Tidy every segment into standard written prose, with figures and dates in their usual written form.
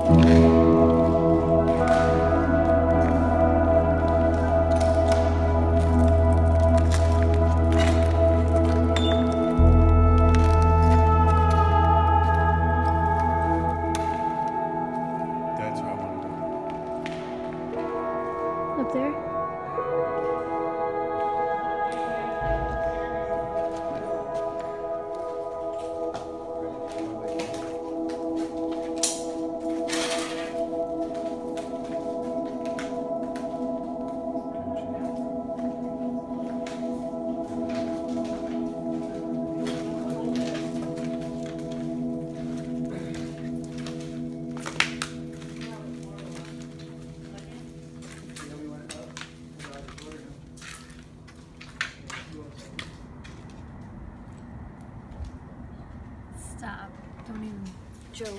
Up there? Stop. Don't even joke.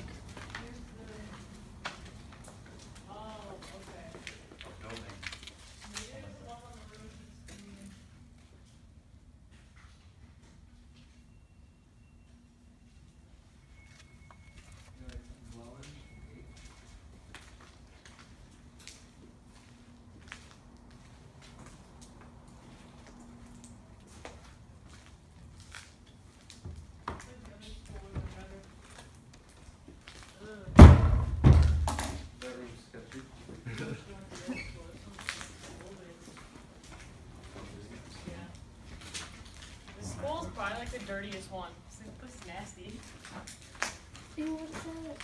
Probably like the dirtiest one. This is nasty. Ew, what's that?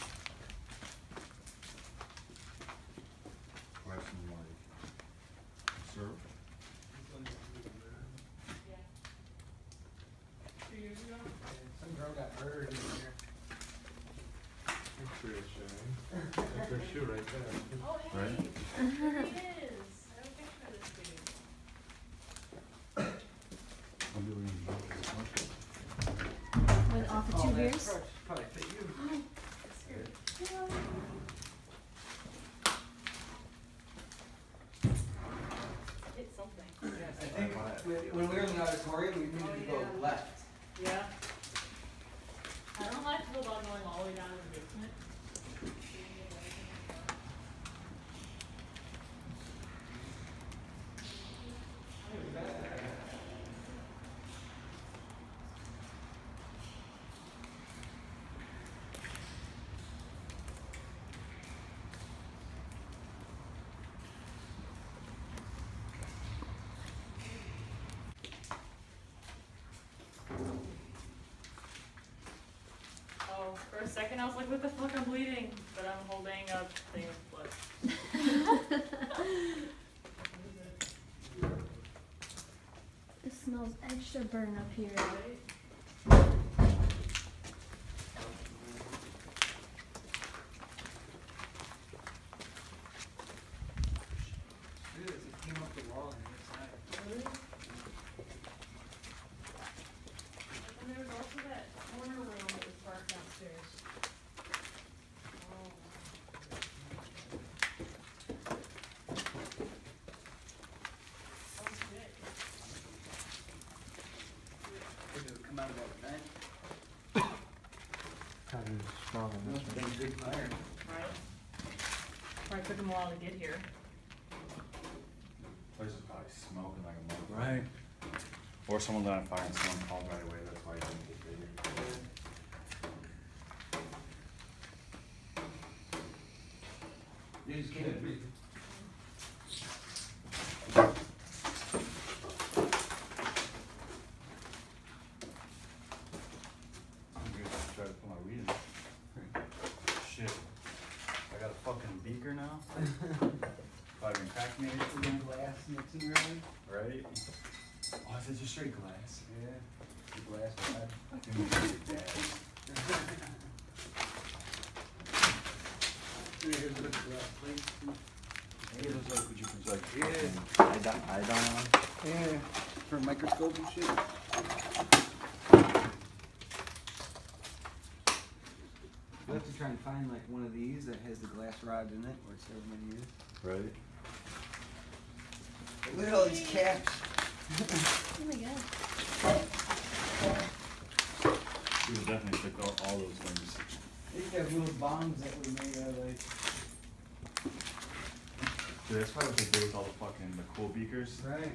Question like syrup? Yeah. 2 years ago? Some girl got murdered in here. That's her shoe right there. Oh, hey. Right? There he is. I have a picture of this dude. I'm doing this much. Went off of 2 years? Probably fit you. It's here. It's something. Yes, I think when we were in the auditorium, we needed to go left. Yeah. I don't like to feel about going all the way down to the basement. Oh, for a second I was like, what the fuck, I'm bleeding. But I'm holding a thing of blood. It smells extra burn up here. Right? Dude, it came up the wall on the inside. Really? And there was also that corner room that was dark downstairs. Oh. That was big. Did it come out about 9? Kind of strong on this Must have been a big fire. Right? Probably took him a while to get here. place is probably smoking like a motherfucker. Right. Or someone lit on fire and someone called right away, that's why it didn't get bigger. You just can't breathe. I'm gonna try to put my weed in. Shit. I got a fucking beaker now? Probably been cracking me again. Glass mixing early. Right? Oh, is it just straight glass? Yeah. The glass pad. Give me your dad. Here's a glass plate. Hey, it looks like, would you put like, Yeah. fucking iodine on? Yeah. For a microscope and shit. You have to try and find like one of these that has the glass rods in it, or it's never been used. Right? Look at all these caps. Oh my god. We would definitely pick all those things. They used to have little bongs that were made out of like. Dude, that's why what they do with all the fucking the cool beakers. Right.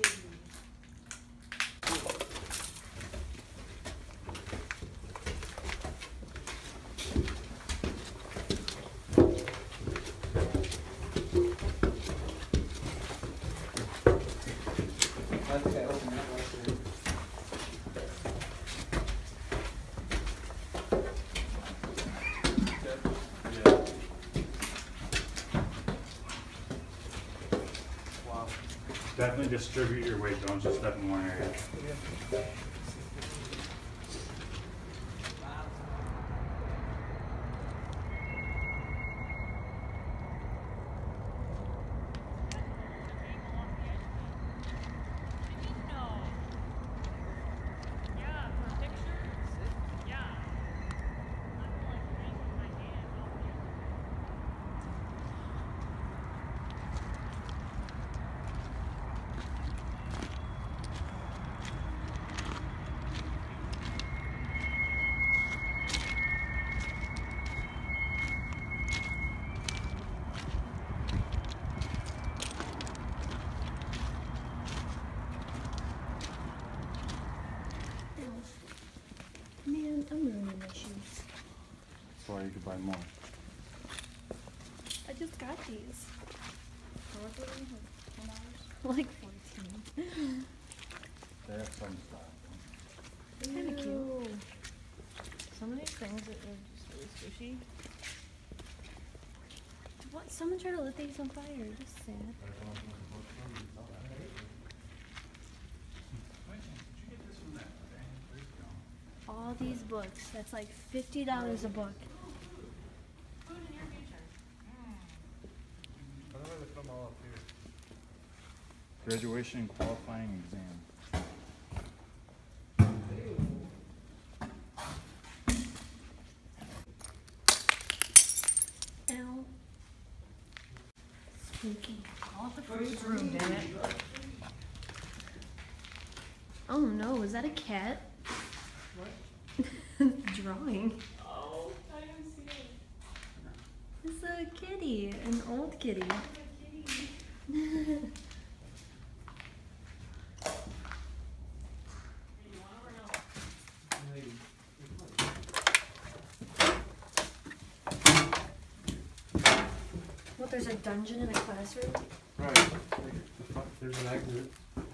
I think I opened that last night. Yeah. Wow. Definitely distribute your weight, don't just step in one area. Man, I'm ruining my shoes. That's why you could buy more. I just got these. How much were they? Like 14. They have some style. They're kind of cute. Ew. Some of these things that are just really squishy. What? Someone tried to lit these on fire. That's sad. Did you get this from that? Where'd it go? All these books. That's like $50 a book. Food in your future. I don't know where they come all up here. Graduation qualifying exam. Ow. Spooky. All the food's room, damn it. Oh no, is that a cat? What? Drawing. Oh, I didn't see it. It's a kitty, an old kitty. It's a kitty. You want it or no? What, there's a dungeon in a classroom? Right. Like, the fuck, there's an exit.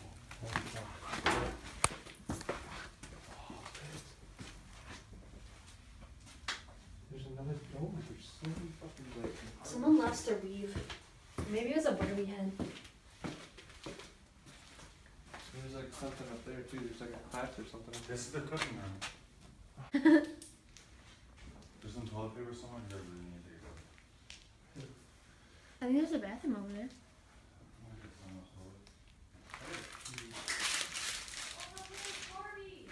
There's another door. There's so many fucking like. Someone lost their weave. Maybe it was a Barbie head. There's like something up there too. There's like a class or something. This is the cooking room. There's some toilet paper somewhere. You really need to go. I think there's a bathroom over there. I wanna get some of those toilets. Oh, look at Barbie.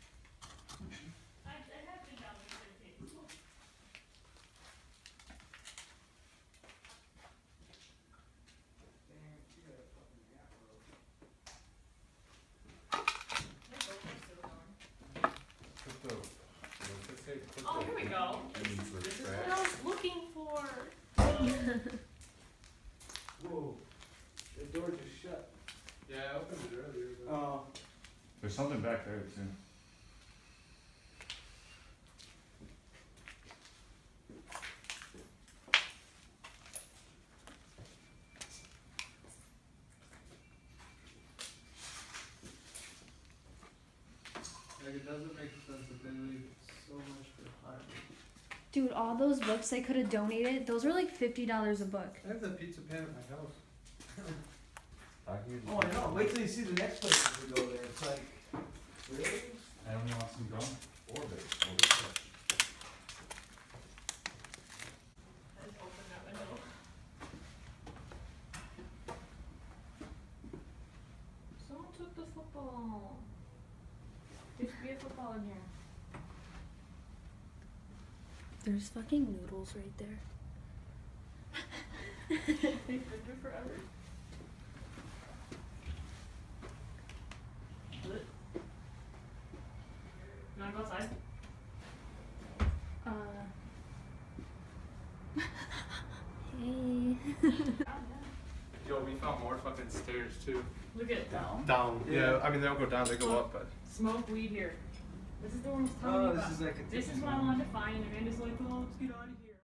I have been down there for the table. Put the. What's it say? Put Oh, the- here we go. And for This is trash. what I was looking for. Whoa. The door just shut. Yeah, I opened it earlier. But... Oh. There's something back there too. Like it doesn't make sense that they leave so much behind. Dude, all those books they could have donated, those were like $50 a book. I have the pizza pan at my house. Oh, I know. Wait till you see the next place we go there. It's like, really? I only want some gum. Orbit. I just opened that window. Someone took the football. There used to be a football in here. There's fucking noodles right there. They've been there forever. What? You wanna go outside? Hey. Yo, we found more fucking stairs too. Look at Down? Down. Yeah. Yeah, I mean they don't go down, they go up, but. smoke weed here. This is the one I was telling Oh, you this about. is like a This is what I wanted to find, and Amanda's like, oh, let's get out of here.